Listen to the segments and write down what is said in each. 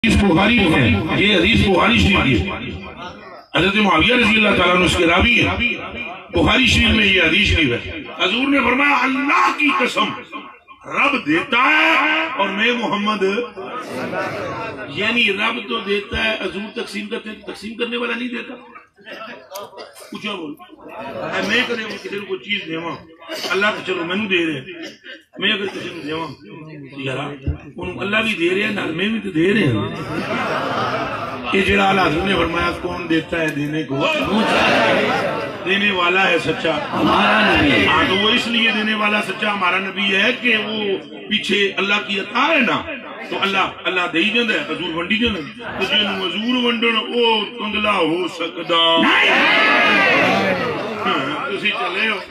حدیث بخاری ہے، یہ حدیث بخاری شریف کی ہے۔ حضرت معاویہ رضی اللہ تعالیٰ عنہ اس کے راوی ہیں، بخاری شریف میں یہ حدیث شریف ہے۔ حضور نے فرمایا اللہ کی قسم رب دیتا ہے اور میں محمد، یعنی رب تو دیتا ہے، حضور تقسیم کرتے ہیں، تقسیم کرنے والا نہیں دیتا۔ اچھا بول میں کرے وہ کسی کو چیز دیواں اللہ تو چلو مینوں دے رہے ہیں، میں اگر کسی کو دیواں یار اللہ بھی دے رہے ہیں نال میں بھی تو دے رہے ہیں۔ یہ جڑا حضور نے فرمایا کون دیتا ہے دینے کو، دینے والا ہے سچا ہمارا نبی۔ ہاں تو وہ اس لیے دینے والا سچا ہمارا نبی ہے کہ وہ پیچھے اللہ کی عطا ہے نا، تو اللہ دے ہی جاندا ہے، حضور ونڈی جاندا ہے۔ تو جنوں حضور ونڈن او کنگلا ہو سکدا تسی چلے ہو۔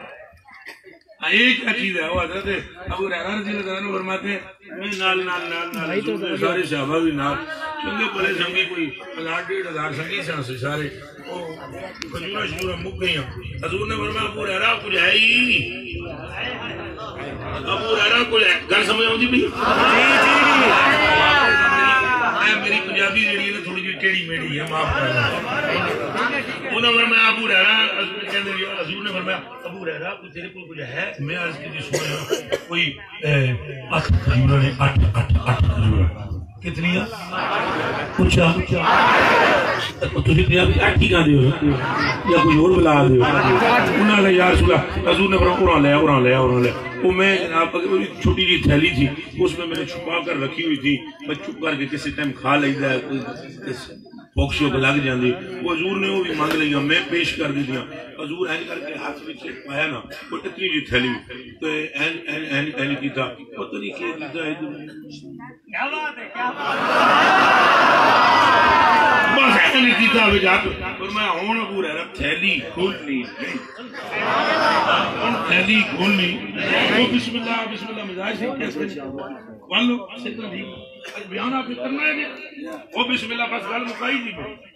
ایک چیز ہے وہ حضرت ابو ہریرہ رضی اللہ عنہ فرماتے ہیں میں نال سارے صحابہ بھی نال چنگے بھلے سنگی کوئی 1000-1500 سنگی سے سارے کھجورا شجورا مک گئی ہیں۔ حضور نے فرمایا ابو ہریرہ کچھ ہے ہی، ابو ہریرہ کچھ ہے، گل سمجھ آؤں بھی میری پنجابی جڑی ہے نا تھوڑی جی ٹیڑھی میڑھی ہے، معاف کرنا۔ انہوں نے فرمایا ابو ہریرہ، حضور نے فرمایا ابو ہریرہ کوئی تیرے کو کچھ ہے؟ میں عرض کی سویا کوئی 8 کھجورا نے 8 کھجورا کتنی ہے؟ پوچھا تجھے پنجابی 8 ہی کہاں دے ہو یا کوئی اور بلا دے ہو؟ انہوں نے یا رسول اللہ، حضور نے فرمایا اڑا لیا وہ میں جناب چھوٹی جی تھیلی تھی اس میں نے چھپا کر رکھی ہوئی تھی، میں چھپ کر کے کسی ٹائم کھا لیتا ہے، پوکشیوں پہ لگ جاندی، وہ حضور نے وہ بھی مانگ لیا، میں پیش کر دی دیا۔ حضور این کر کے ہاتھ میں پایا نا وہ اتنی جی تھیلی تو این کیتا پتہ نہیں کیا کیتا ہے بس این کیتا ہوئے جا تو فرمایا ہون ابو ہریرہ تھیلی کھولنی تھیلی کھولنی وہ بسم اللہ مزاج سے کیسے والو سکر دی بیان آپ کرنا ہے وہ بسم اللہ بس گل مکائی دی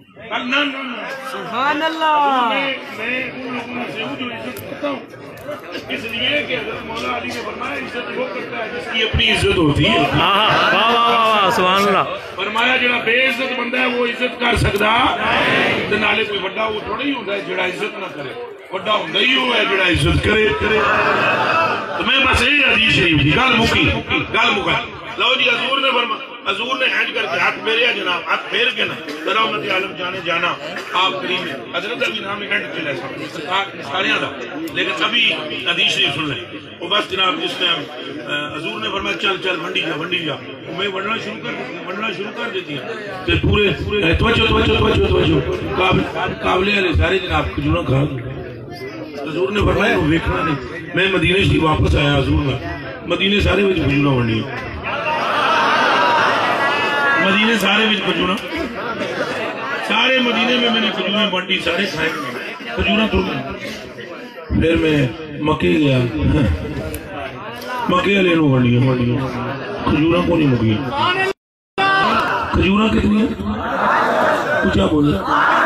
سبحان اللہ۔ میں ان لوگوں سے ہوں جو عزت کرتا ہوں، اس لیے کہ حضرت مولا علی نے فرمایا عزت وہ کرتا ہے جس کی اپنی عزت ہوتی ہے۔ سبحان اللہ۔ فرمایا جڑا بے عزت بندہ ہے وہ عزت کر سکتا تے نالے کوئی بڑا وہ تھوڑا ہی ہوتا ہے جڑا عزت نہ کرے، بڑا ہوندا ہی وہ ہے جڑا عزت کرے۔ تو میں بس یہ حدیث شریف دی گل مکی لو جی حضور نے فرمایا، حضور نے ہینڈ کر کے ہاتھ پھیریا جناب، ہاتھ پھیر کے نا ذرا امت عالم جانے جانا آپ کریم حضرت علی نام ہینڈ کے لے سارے دا، لیکن ابھی حدیث شریف سن لیں۔ وہ بس جناب جس ٹائم حضور نے فرمایا چل ونڈی جا، میں ونڈنا شروع کر دیتی ہیں تے پورے توجہ قابلے والے سارے جناب کھجورا کھا گئے۔ حضور نے فرمایا وہ ویکھنا نہیں، میں مدینے سے واپس آیا، حضور نے مدینے سارے وچ کھجورا ونڈیاں، مدینے سارے وچ کھجورا، سارے مدینے میں نے کھجورا ونڈی، سارے کھائے کھجورا تو۔ پھر میں مکے گیا، مکے والے نو ونڈیاں کھجورا کو نہیں مکیاں، کھجورا کتنی کچھ بولے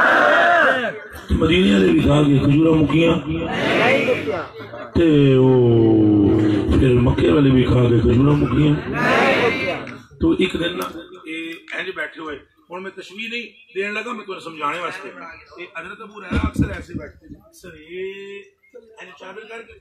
مدینے والے بھی کھا گئے، کھجورا مکیاں تے پھر مکے والے بھی کھا گئے، کھجورا مکیاں۔ تو ایک دن نا اینج بیٹھے ہوئے، اور میں تشبیہ نہیں دین لگا، میں تمہیں سمجھانے واسطے حضرت ابو ہریرہ اکثر ایسے بیٹھتے ہیں سر یہ چادر کر کے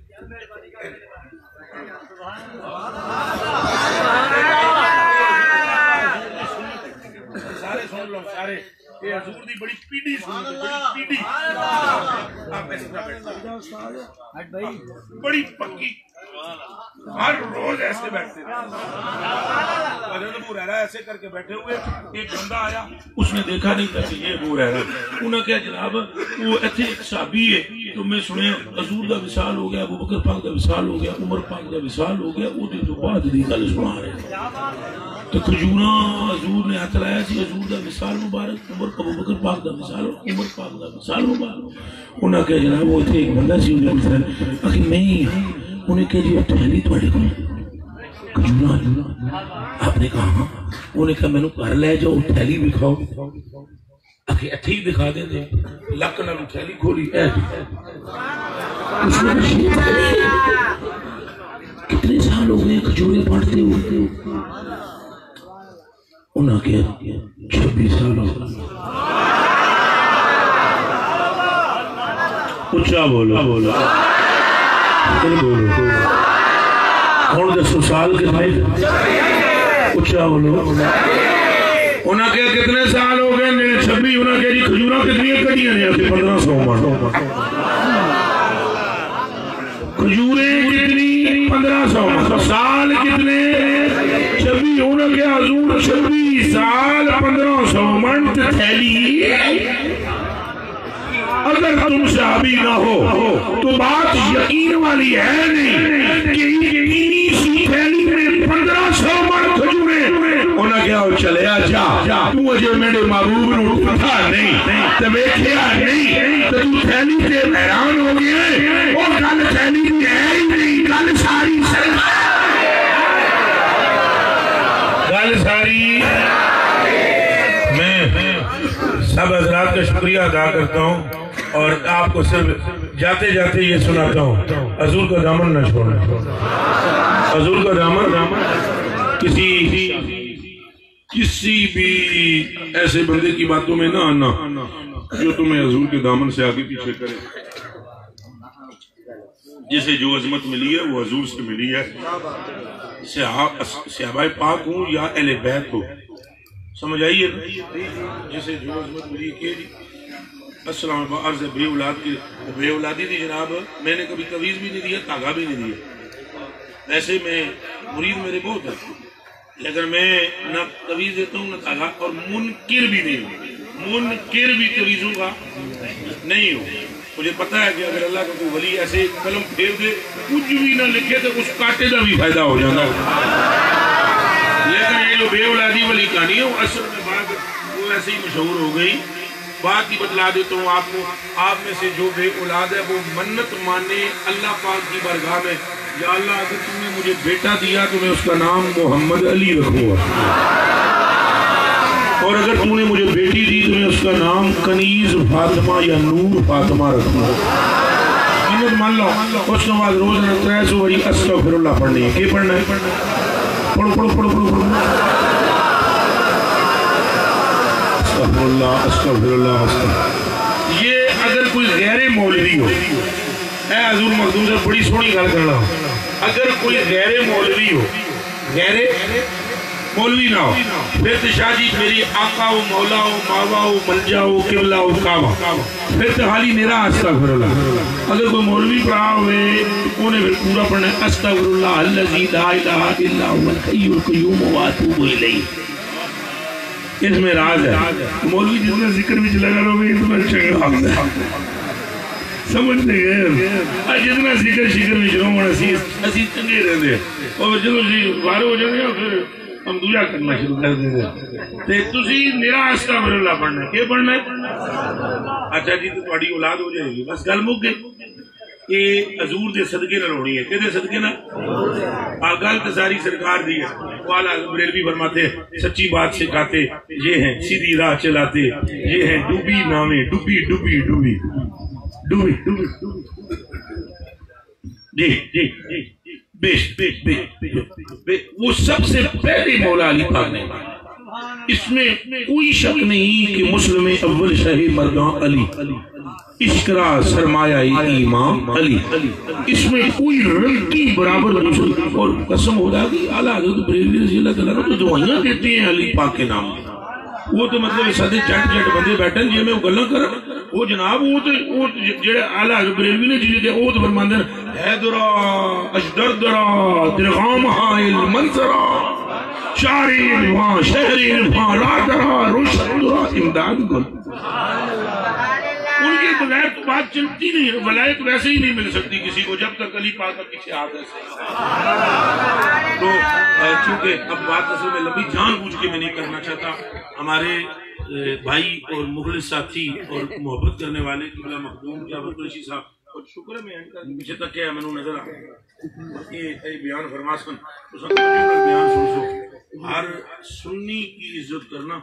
سارے سن لو سارے یہ حضور دی بڑی پیڑی سنتے، بڑی پیڑی آپ ایسے بیٹھتے بڑی پکی ہر روز ایسے بیٹھتے تھے۔ حضرت ابو ہریرہ ایسے کر کے بیٹھے ہوئے، ایک بندہ آیا، اس نے دیکھا نہیں تھا کہ یہ ابو ہریرہ، انہوں نے کہا جناب وہ ایتھے ایک صحابی ہے تو میں سنے حضور دا وصال ہو گیا، ابو بکر پاک دا وصال ہو گیا، عمر پاک دا وصال ہو گیا، وہ جو بعد دی گل سنا رہے تو کھجورا حضور نے ہاتھ لایا سی، حضور دا وصال مبارک، ابو بکر پاک دا وصال، عمر پاک دا وصال مبارک۔ انہوں نے کہا جناب وہ ایتھے ایک بندہ سی، انہوں نے کہا کہ میں انہیں کہا جی تھیلی تھوڑے کو کھجورا، آپ نے کہا ہاں، انہیں کہا میں نے گھر لے جاؤ تھیلی بھی کھاؤ، آخر اتھے ہی دکھا دیں دے لک نہ تھیلی کھولی کتنے سال ہو گئے کھجورے بانٹتے ہوتے، انہوں کے 26 سال ہو اچھا بولو بولو کون 10 سال کے بھائی اچھا بولو انہوں کے کتنے سال ہو گئے 26 انہوں کے جی کھجورہ کتنی کٹیاں نہیں آتی 1500 مان کھجوریں کتنی 1500 مان سال کتنے 26 انہوں کے حضور 26 سال 1500 مان تھیلی اگر تم صحابی نہ ہو تو بات یقین والی ہے نہیں کہ انہی سی تھیلی میں 1500 مان کھجوریں انہوں کیا ہو چلے آجا تو اجے میرے محبوب نے اٹھا نہیں تو بیٹھیا نہیں تو تھیلی سے حیران ہو گئے اور گل تھیلی بھی ہے ہی نہیں گل ساری میں سب حضرات کا شکریہ ادا کرتا ہوں اور آپ کو صرف جاتے جاتے یہ سناتا ہوں حضور کا دامن نہ چھوڑنا حضور کا دامن کسی بھی ایسے بندے کی باتوں میں نہ آنا جو تمہیں حضور کے دامن سے آگے پیچھے کرے جسے جو عظمت ملی ہے وہ حضور سے ملی ہے صحابہ پاک ہوں یا اہل بیت ہو سمجھ آئیے جسے جو عظمت ملی ہے السلام علیکم عرض بے اولاد کی بے اولادی تھی جناب میں نے کبھی تویز بھی نہیں دیا تاغا بھی نہیں دیا ایسے میں مرید میرے بہت ہے لیکن میں نہ تویز دیتا ہوں نہ تاغا اور منکر بھی نہیں ہوں منکر بھی تویزوں کا نہیں ہوں مجھے پتا ہے کہ اگر اللہ کا کوئی ولی ایسے قلم پھیر دے کچھ بھی نہ لکھے تو اس کاٹے کا بھی فائدہ ہو جاتا لیکن یہ جو بے اولادی والی کہانی ہے وہ اصل میں بات وہ ایسے ہی مشہور ہو گئی بات ہی بتلا دیتا ہوں آپ کو آپ میں سے جو بے اولاد ہے وہ منت مانے اللہ پاک کی بارگاہ میں یا اللہ اگر تم نے مجھے بیٹا دیا تو میں اس کا نام محمد علی رکھوں گا اور اگر تم نے مجھے بیٹی دی تو میں اس کا نام کنیز فاطمہ یا نور فاطمہ رکھوں گا منت مان لو اس کے بعد روز 300 بڑی استغفر اللہ پڑھنی ہے کیا پڑھنا ہے پڑھو پڑھو پڑھو پڑھو استغفر اللہ استغفر اللہ استغفر یہ اگر کوئی غیر مولوی ہو اے حضور مخدوم سے بڑی سونی گل کرنا ہو اگر کوئی غیر مولوی ہو غیر مولوی نہ ہو پھر تو شاہ جی میری آقا ہو مولا ہو ماوا ہو ملجا ہو قبلہ ہو کعبہ پھر تو حالی میرا استغفر اللہ اگر کوئی مولوی پڑھا ہوئے انہیں پھر پورا پڑھنا ہے استغفر اللہ الذی لا الہ الا هو الحی القیوم واتوب الیہ اس میں راز ہے مولوی جتنا ذکر بھی لگا رہو گے اتنا چنگا سمجھتے گئے جتنا ذکر شکر بھی جنہوں میں اسی چنگے رہتے ہیں اور جنہوں بارے ہو جاتے ہیں پھر ہم دوجہ کرنا شروع کر دیتے تو تسی میرا استغفر اللہ پڑھنا ہے کیا پڑھنا ہے اچھا جی تو تھوڑی اولاد ہو جائے گی بس گل مک گئی کہ حضور دے صدقے نہ روڑی ہے کہ دے صدقے نہ آگل تساری سرکار دی ہے والا بریلوی فرماتے سچی بات سکھاتے یہ ہیں سیدھی راہ چلاتے یہ ہیں ڈوبی نامے ڈوبی ڈوبی ڈوبی ڈوبی ڈوبی جی جی جی بیش بیش بیش وہ سب سے پہلے مولا علی پاک نے اس میں کوئی شک نہیں کہ مسلم اول شاہ مردان علی اشکرا سرمایہ امام علی اس میں کوئی رنگی برابر مسلم اور قسم ہو رہا کہ اعلیٰ حضرت بریلوی رضی اللہ تعالیٰ تو دعائیاں دیتے ہیں علی پاک کے نام وہ تو مطلب سادے جٹ جٹ بندے بیٹھے جی میں وہ گلہ کر وہ جناب وہ تو جڑے اعلیٰ حضرت بریلوی نے جی وہ تو فرماندے حیدرا اشدردرا درغام حائل منظرا شعری وہاں شہری وہاں رادرا روشندرا امداد گل ان کے بغیر تو بات چلتی نہیں ولایت ویسے ہی نہیں مل سکتی کسی کو جب تک علی پاک کا پیچھے ہاتھ ایسے تو چونکہ اب بات اصل میں لمبی جان بوجھ کے میں نہیں کرنا چاہتا ہمارے بھائی اور مخلص ساتھی اور محبت کرنے والے قبلہ مخدوم جعفر قریشی صاحب اور شکر ہے میں پیچھے تک کیا ہے میں نے نظر آ یہ بیان فرما سن تو سب بیان سن سو ہر سنی کی عزت کرنا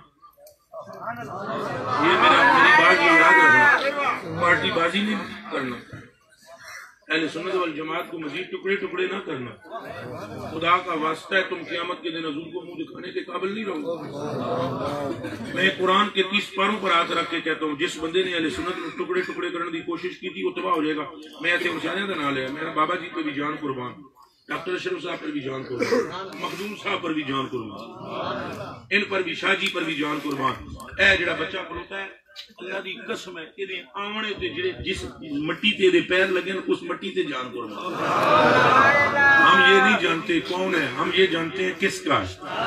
یہ میری بات یہ یاد رکھنا پارٹی بازی نہیں کرنا اہل سنت والجماعت کو مزید ٹکڑے ٹکڑے نہ کرنا، خدا کا واسطہ ہے تم قیامت کے دن حضور کو منہ دکھانے کے قابل نہیں رہو گے۔ میں قرآن کے 30 پاروں پر ہاتھ رکھ کے کہتا ہوں جس بندے نے اہل سنت کو ٹکڑے ٹکڑے کرنے کی کوشش کی تھی وہ تباہ ہو جائے گا۔ میں ایسے انسانیت کا نام لیا، میرا بابا جی پہ بھی جان قربان، ڈاکٹر اشرف صاحب پر بھی جان قربان، مخدوم صاحب پر بھی جان قربان، ان پر بھی، شاہ جی پر بھی جان قربان۔ اے جڑا بچہ پڑھتا ہے اللہ دی قسم ہے کہ آمنے تے جڑے جس مٹی تے دے پیر لگے اس مٹی تے جان قربان۔ ہم یہ نہیں جانتے کون ہے، ہم یہ جانتے ہیں کس کا۔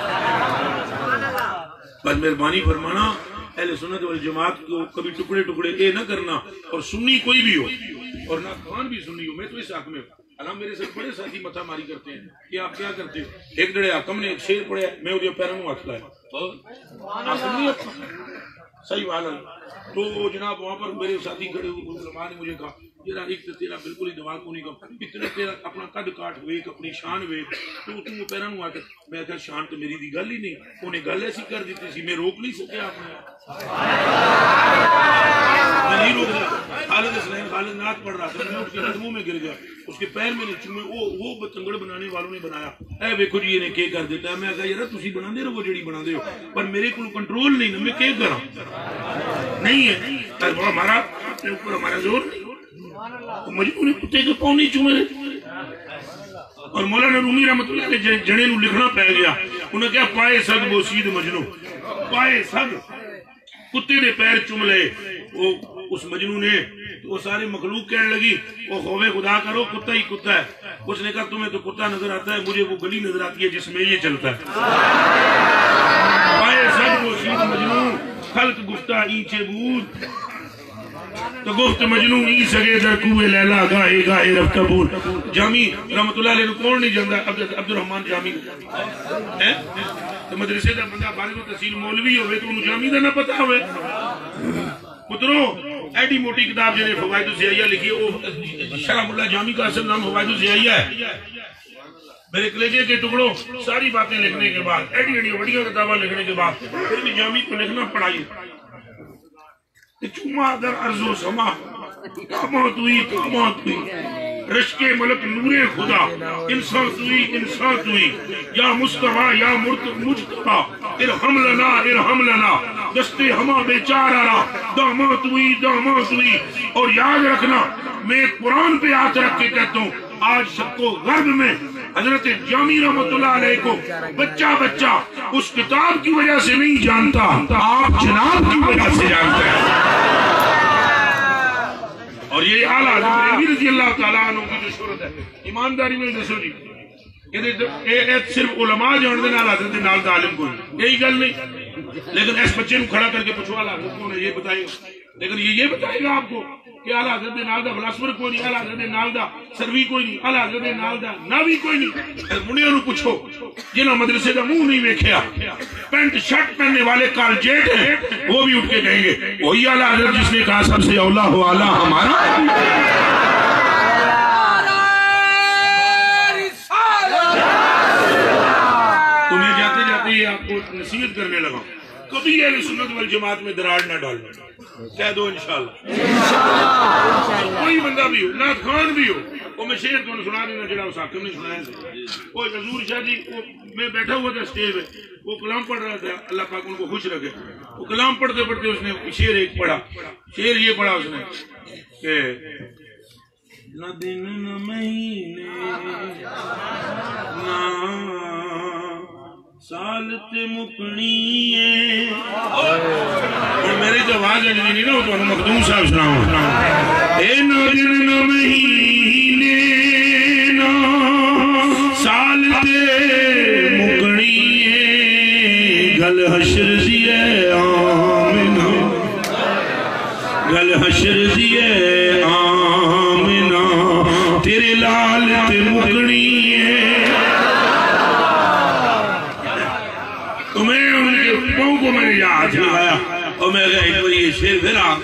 بس مہربانی فرمانا اہل سنت والجماعت کو کبھی ٹکڑے ٹکڑے اے نہ کرنا، اور سنی کوئی بھی ہو اور نہ خان بھی سنی ہو، میں تو اس حق میں ہوں۔ میرے سے بڑے ساتھی متھا ماری کرتے ہیں کہ آپ کیا کرتے ہیں، ایک جڑے حکم نے ایک شیر پڑھیا میں وہ پیروں میں ہاتھ لایا، صحیح والا تو جناب وہاں پر میرے ساتھی کھڑے ہوئے، علماء نے مجھے کہا تیرا ایک تو تیرا بالکل ہی دماغ کو نہیں کہا، اتنا تیرا اپنا قد کاٹ ویک، اپنی شان ویک، تو تم پیروں میں آ کر میں کہا شان تو میری دی گل ہی نہیں، انہیں گل ایسی کر دیتی سی میں روک نہیں سکیا آپ نے، میں نہیں روک رہا۔ خالد اسلام خالد نعت پڑھ رہا تھا، میں اس کے قدموں میں گر گیا، اس کے پیر میں نے چومے، وہ بتنگڑ بنانے والوں نے بنایا، اے ویکھو جی انہیں کیا کر دیتا ہے، میں کہا یار تسی بنا دے رہو جڑی بنا دے ہو، پر میرے کو کنٹرول نہیں نا، میں کیا کرا نہیں ہے، ہمارا اپنے اوپر ہمارا زور نہیں، مجبوری کتے کے پاؤں نہیں چومے رہے۔ اور مولانا رومی رحمت اللہ نے جنے نو لکھنا پہ گیا، انہیں کہا پائے سگ بوسید مجنو، پائے سگ کتے دے پیر چوم لے، اس مجنو نے، وہ ساری مخلوق کہنے لگی وہ خوف خدا کرو کتا ہی کتا ہے، اس نے کہا تمہیں تو کتا نظر آتا ہے، مجھے وہ گلی نظر آتی ہے جس میں یہ چلتا ہے۔ پائے سگ بوسید مجنو خلق گفتہ اینچے بود، تو گفت مجنون ای سگے در کوئے لیلا گاہے گاہے رفتہ بول۔ جامی رحمت اللہ علیہ کون نہیں جاندہ، عبد الرحمن جامی تو مدرسے دا بندہ فارغ و تحصیل مولوی ہوئے تو انہوں جامی دا نہ پتا ہوئے۔ پتروں ایڈی موٹی کتاب جنہیں فوائد الزیائیہ لکھی ہے، شرح اللہ جامی کا اصل نام فوائد الزیائیہ ہے۔ میرے کلیجے کے ٹکڑوں ساری باتیں لکھنے کے بعد، ایڈی وڈیاں کتابیں لکھنے کے بعد پھر بھی جامی کو لکھنا پڑھائی، چوما در عرض و سما کامات ہوئی رشک ملک نور خدا، انسان توئی یا مصطفیٰ یا مجتبہ، ارحم لنا دست ہما بیچارہ دامات ہوئی۔ اور یاد رکھنا میں قرآن پہ ہاتھ رکھ کے کہتا ہوں آج سب کو غرب میں حضرت جامی رحمت اللہ علیہ کو بچہ اس کتاب کی وجہ سے نہیں جانتا، آپ جناب کی وجہ سے جانتے ہیں۔ اور یہ اعلیٰ حضرت علی رضی اللہ تعالیٰ عنہ کی جو شہرت ہے، ایمانداری میں دسو جی یہ صرف علماء جان دے نال حضرت نال دا عالم کو یہی گل نہیں، لیکن اس بچے کو کھڑا کر کے پوچھو اعلیٰ حضرت کو یہ بتائے گا، لیکن یہ بتائے گا آپ کو کہ اعلیٰ حضرت نال دا فلاسفر کوئی نہیں، اعلیٰ حضرت نال دا سروی کوئی نہیں، اعلیٰ حضرت نال دا ناوی کوئی نہیں۔ منڈیوں نو پوچھو جنہاں مدرسے کا منہ نہیں ویکھیا، پینٹ شرٹ پہننے والے کالجیٹ ہیں، وہ بھی اٹھ کے کہیں گے وہی اعلیٰ حضرت جس نے کہا سب سے اولا ہو اعلیٰ ہمارا۔ تمہیں جاتے جاتے یہ آپ کو نصیحت کرنے لگا، کبھی اہل سنت والجماعت میں دراڑ نہ ڈالنا، کہہ دو انشاءاللہ۔ کوئی بندہ بھی ہو، نعت خان بھی ہو، وہ میں شعر تو سنا دینا جڑا اس حاکم نے سنایا، وہ حضور شاہ جی میں بیٹھا ہوا تھا سٹیج پہ، وہ کلام پڑھ رہا تھا، اللہ پاک ان کو خوش رکھے، وہ کلام پڑھتے پڑھتے اس نے شعر ایک پڑھا، شعر یہ پڑھا اس نے کہ نہ دن نہ مہینے نہ سالت مکنی ہے، اور میرے جو آواز اجلی نہیں نا وہ تو مخدوم صاحب سناؤں، اے نہ دن نہ مہینے نہ سالت مکنی ہے، گل حشر دیئے آمنہ، گل حشر دیئے آمنہ، تیرے لالت مکنی ہے۔ تو میں ان کے پاؤں کو میں نے یاد دلایا اور میں کہا ایک بار یہ شیر پھر آ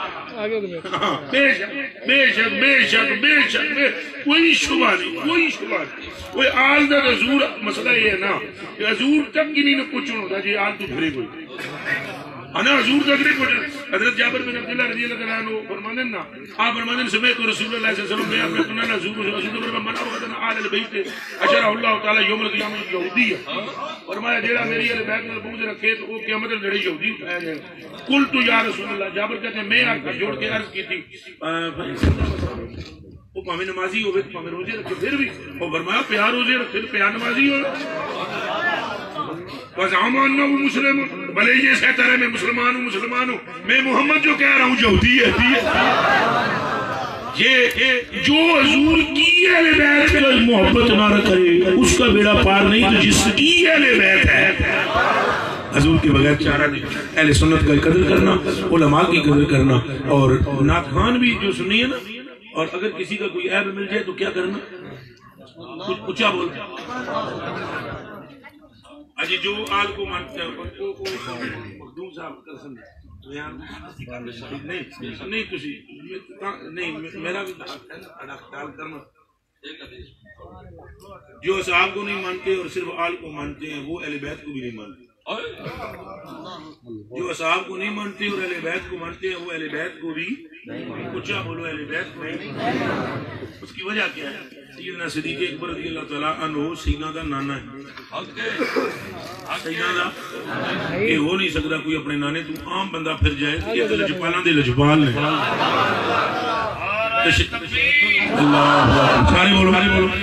بے شک کوئی شبہ نہیں، کوئی آل دا حضور مسئلہ یہ ہے نا کہ حضور تک کی نہیں پوچھو ہوتا جی آل تو پھرے کوئی انا حضور تک نہیں پہنچا. حضرت جابر بن عبداللہ رضی اللہ عنہ فرمانے نا آپ فرمانے سمعت رسول اللہ صلی اللہ علیہ وسلم بیان میں سننا حضور من اوغدنا آل البیت اشرہ اللہ تعالی یوم القیامت یہودی. فرمایا جیڑا میری اہل بیت نال بغض رکھے تو وہ قیامت دے لڑے یہودی اٹھایا جائے. قلت یا رسول اللہ, جابر کہتے ہیں میں ہاتھ جوڑ کے عرض کی تھی وہ پاویں نمازی ہوئے تو پاویں روزے رکھے پھر بھی, اور فرمایا پیار روزے رکھے تو پیار نمازی ہوئے. وَزَعَمَ أَنَّهُ مُسْلِمٌ, بھلے یہ کہتا ہے میں مسلمان ہوں, میں محمد جو کہہ رہا ہوں یہودی ہے. یہ جو حضور کی اہل بیت سے محبت نہ کرے اس کا بیڑا پار نہیں, تو جس کی اہل بیت ہے حضور کے بغیر چارہ نہیں. اہل سنت کا قدر کرنا, علماء کی قدر کرنا, اور نعت خوان بھی جو سنی ہے نا, اور اگر کسی کا کوئی عیب مل جائے تو کیا کرنا, کچھ اچھا بولنا. اجی جو آل کو مانتے ہیں اردو صاحب قسم نہیں کسی نہیں میرا بھی خیال کرنا. جو صاحب کو نہیں مانتے اور صرف آل کو مانتے ہیں وہ اہل بیت کو بھی نہیں مانتے. جو اصحاب کو نہیں مانتے اور اہل بیت کو مانتے ہیں وہ اہل بیت کو بھی اچھا بولو اہل بیت کو نہیں. اس کی وجہ کیا ہے؟ سیدنا صدیق اکبر رضی اللہ تعالیٰ عنہ سیدنا دا نانا ہے. سیدنا دا یہ ہو نہیں سکتا کوئی اپنے نانے تو عام بندہ پھر جائے کہ یہ لجپالاں دے لجپال نے. اللہ ساری بولو ساری بولو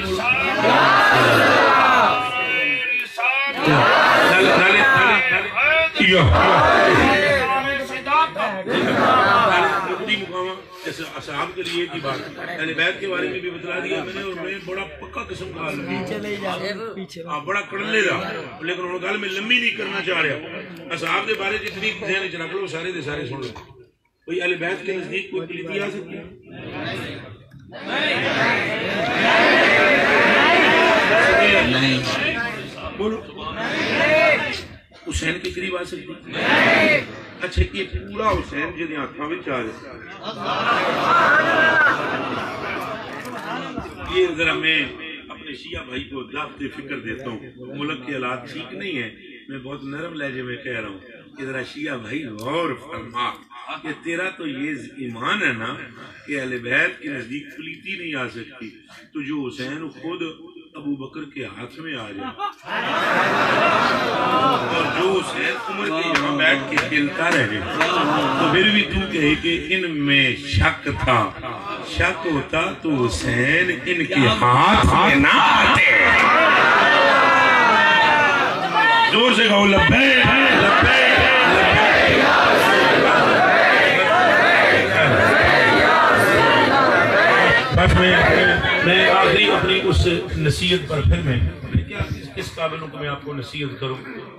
اصحاب کے لیے کی بات اہل بیت کے بارے میں بھی بتلا دیا میں نے, اور میں بڑا پکا قسم کا بڑا کڑلے دا, لیکن انہوں گل میں لمبی نہیں کرنا چاہ رہا. اصحاب کے بارے جتنی ذہن وچ رکھ لو سارے دے سارے سن لو. کوئی اہل بیت کے نزدیک کوئی پلیتی آ سکتی ہے؟ بولو حسین کے قریب آ سکتی ہے؟ اچھا یہ پورا حسین جی ہاتھوں میں آ جائے. یہ ذرا میں اپنے شیعہ بھائی کو ضابطے فکر دیتا ہوں, ملک کے حالات ٹھیک نہیں ہے, میں بہت نرم لہجے میں کہہ رہا ہوں کہ ذرا شیعہ بھائی غور فرما کہ تیرا تو یہ ایمان ہے نا کہ اہل بیت کے نزدیک پلیتی نہیں آ سکتی, تو جو حسین خود ابو بکر کے ہاتھ میں آ جائے اور جو حسین عمر کے یہاں بیٹھ کے کھیلتا رہے تو پھر بھی تو کہے کہ ان میں شک تھا, شک ہوتا تو حسین ان کے ہاتھ میں نہ آتے. زور سے کہو لبیک لبیک. بس میں آخری اپنی اس نصیحت پر پھر میں کس قابلوں کو میں آپ کو نصیحت کروں.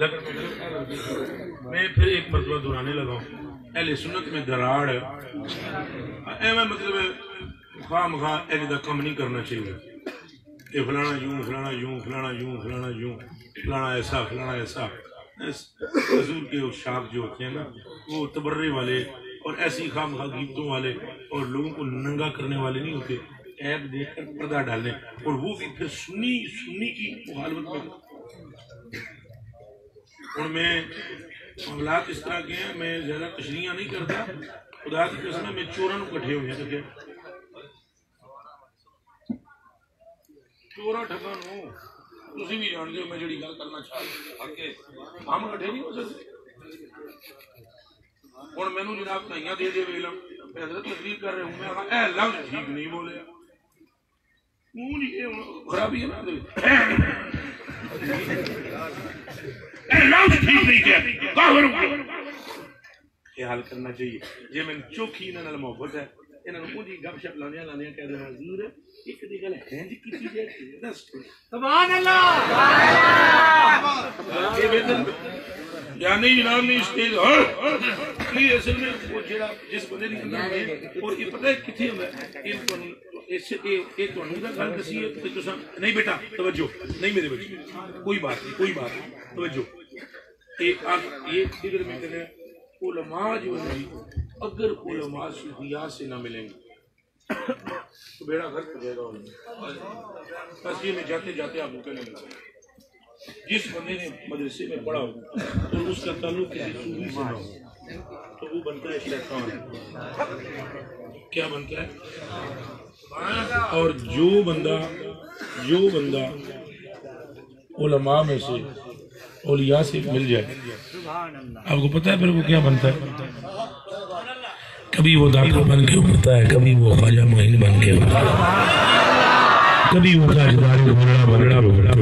میں پھر ایک مرتبہ دہرانے لگا ہوں, اہل سنت میں دراڑ ہے, میں مطلب خواہ مخواہ اہل دا کم نہیں کرنا چاہیے کہ فلانا یوں فلانا یوں فلانا یوں فلانا یوں فلانا ایسا فلانا ایسا. حضور کے شاخ جو ہوتے ہیں نا وہ تبرے والے اور ایسی خواہ مخواہ غیبتوں والے اور لوگوں کو ننگا کرنے والے نہیں ہوتے, عیب دیکھ کر پردہ ڈالنے, اور وہ بھی پھر سنی کی مخالفت میں. اور میں معاملات اس طرح کے ہیں, میں زیادہ تشریحاں نہیں کرتا, خدا کی قسم ہے میں چوراں نوں کٹھے ہوئے ہیں, چوراں ٹھگاں نوں تسی بھی جان دے, میں جڑی گل کرنا چاہ رہا ہم کٹھے نہیں ہو سکتے. اور میں نے جناب تائیاں دے دے ویلم حضرت تقریر کر رہے ہوں, میں کہا اے لفظ ٹھیک نہیں بولے, خرابی ہے نا, اے لفظ ٹھیک نہیں کیا خیال کرنا چاہیے. جی میں چوکھی انہاں نال محبت ہے, انہاں نوں مجھے گپ شپ لانے کہہ دینا حضور ایک دی گل ہے جی کیتی جائے دس سبحان اللہ یا نہیں جناب نہیں اسٹیج یہ اصل میں وہ جڑا جس بندے دی اندر ہے اور یہ پتہ ہے کتھے ہوندا ہے ان کو ایک تو نوں دا گل دسی ہے کہ تساں نہیں بیٹا توجہ نہیں میرے بچے کوئی بات نہیں توجہ یہ فکر میں کرے علماء جو ہیں اگر علماء صوفیاء سے نہ ملیں گے تو بیڑا گھر پہ جائے گا. بس یہ میں جاتے جاتے آپ کو کہنے لگا جس بندے نے مدرسے میں پڑھا ہو اور اس کا تعلق کسی صوفی سے نہ ہو تو وہ بنتا ہے شیطان. کیا بنتا ہے؟ اور جو بندہ علماء میں سے اولیاء سے مل جائے، آپ کو پتہ ہے پھر وہ کیا بنتا ہے؟ کبھی وہ داتا بن کے ابھرتا ہے، کبھی وہ خواجہ معین بن کے ابھرتا ہے، کبھی وہ تاجدار بنڑا.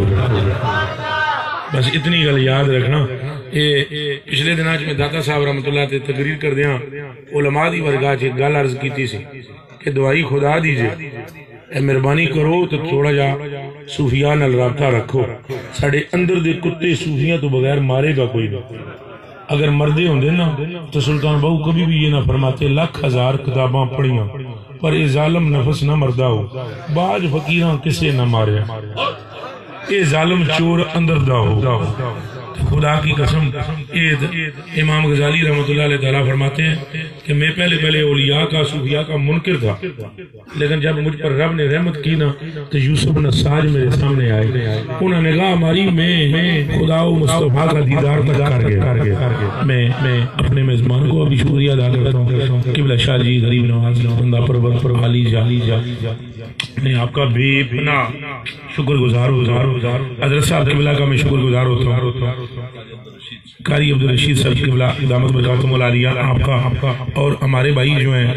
بس اتنی گل یاد رکھنا. پچھلے دن میں داتا صاحب رحمۃ اللہ تے تقریر کر دیا علماء دی ورگاہ چ گل عرض کیتی سی کہ دعائی خدا دیجئے اے مہربانی کرو تو تھوڑا جا صوفیاء نال رابطہ رکھو. ساڑے اندر دے کتے صوفیاں تو بغیر مارے گا کوئی نہیں. اگر مردے ہوندے نا تو سلطان بہو کبھی بھی یہ نہ فرماتے 1,000 کتاباں پڑھیاں پر اے ظالم نفس نہ مردہ ہو، باج فقیراں کسے نہ مارے، اے ظالم چور اندر دا ہو. خدا کی قسم امام غزالی رحمۃ اللہ علیہ تعالیٰ فرماتے ہیں کہ میں پہلے اولیاء کا صوفیاء کا منکر تھا، لیکن جب مجھ پر رب نے رحمت کی نا تو یوسف نساج میرے سامنے آئے. انہوں نے کہا ہماری میں خدا و مصطفیٰ کا دیدار تک کر گیا. میں اپنے میزبان کو ابھی شکریہ ادا کرتا ہوں. قبلہ شاہ جی غریب نواز بندہ پرور علی جا میں آپ کا بے پناہ شکر گزار حضرت صاحب قبلہ کا میں شکر گزار ہوتا ہوں. قاری عبدالرشید صاحب قبلہ دامت برکاتہم العالیہ آپ کا اور ہمارے بھائی جو ہیں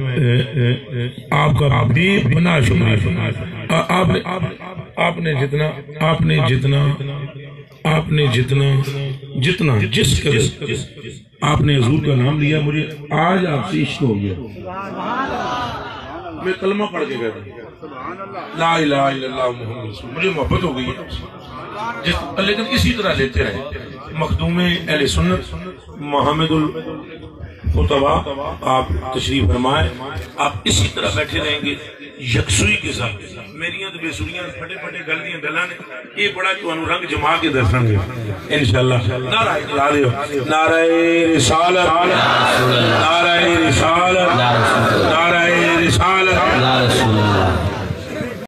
آپ کا بے پناہ شکریہ. آپ نے جتنا جس قدر آپ نے حضور کا نام لیا مجھے آج آپ سے عشق ہو گیا. میں کلمہ پڑھ کے کہتا ہوں لا الہ الا اللہ محمد رسول، مجھے محبت ہو گئی ہے. لیکن اسی طرح لیتے رہے. مخدوم اہل سنت محمد القطبہ آپ تشریف فرمائے، آپ اسی طرح بیٹھے رہیں گے یکسوئی کے ساتھ. میریاں تو بے سوریاں پھٹے گل دیاں گلاں نے یہ بڑا تانوں رنگ جما کے دساں گے انشاءاللہ. نعرہ اقرار دیو، نعرہ رسالت، نعرہ رسالت، نعرہ رسالت.